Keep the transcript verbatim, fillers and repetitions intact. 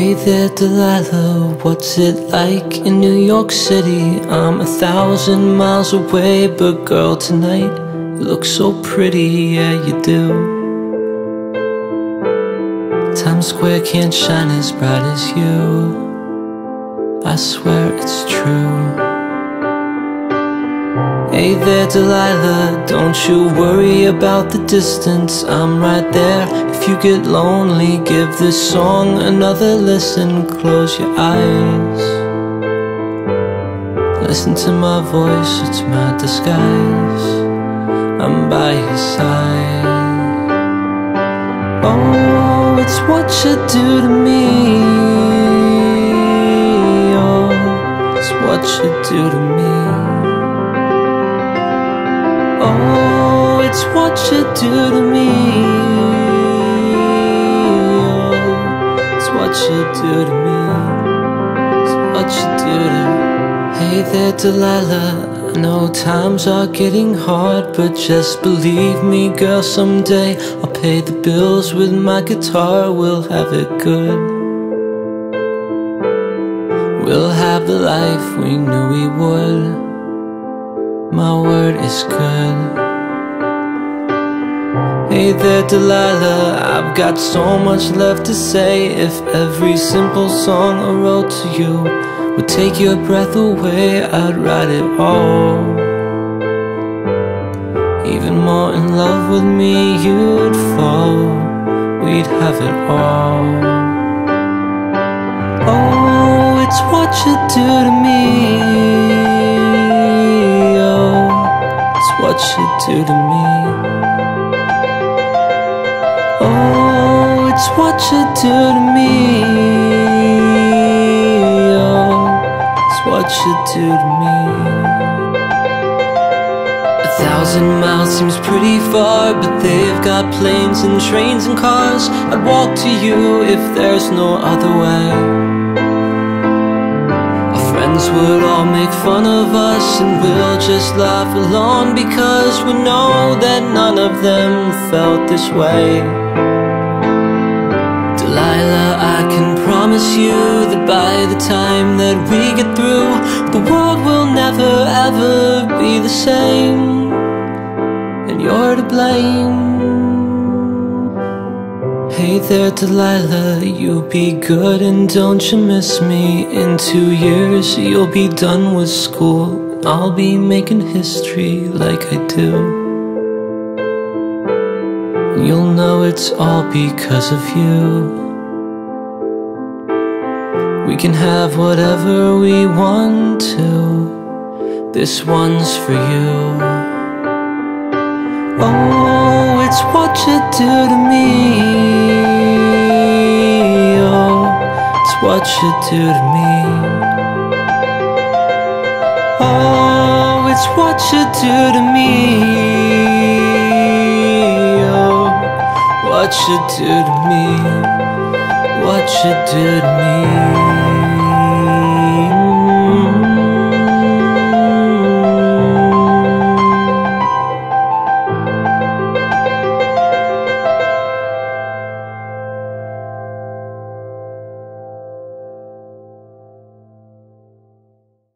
Hey there, Delilah, what's it like in New York City? I'm a thousand miles away, but girl, tonight you look so pretty, yeah you do. Times Square can't shine as bright as you, I swear it's true. Hey there, Delilah, don't you worry about the distance, I'm right there. If you get lonely, give this song another listen. Close your eyes, listen to my voice, it's my disguise, I'm by your side. Oh, it's what you do to me. Oh, it's what you do to me. Oh, it's what you do to me. Oh, it's what you do to me. It's what you do to me. Hey there, Delilah, I know times are getting hard, but just believe me, girl, someday I'll pay the bills with my guitar. We'll have it good, we'll have the life we knew we would. My word is good. Hey there, Delilah, I've got so much left to say. If every simple song I wrote to you would take your breath away, I'd write it all. Even more in love with me you'd fall, we'd have it all. Oh, it's what you do to me. What you do to me. Oh, it's what you do to me. Oh, it's what you do to me. A thousand miles seems pretty far, but they've got planes and trains and cars. I'd walk to you if there's no other way. Would all make fun of us, and we'll just laugh along, because we know that none of them felt this way. Delilah, I can promise you that by the time that we get through, the world will never ever be the same, and you're to blame. Hey there, Delilah, you be good and don't you miss me. In two years you'll be done with school, I'll be making history like I do. And you'll know it's all because of you. We can have whatever we want to, this one's for you. Oh, it's what you do to me. What you do to me. Oh, it's what you do to me. Oh, what you do to me. What you do to me.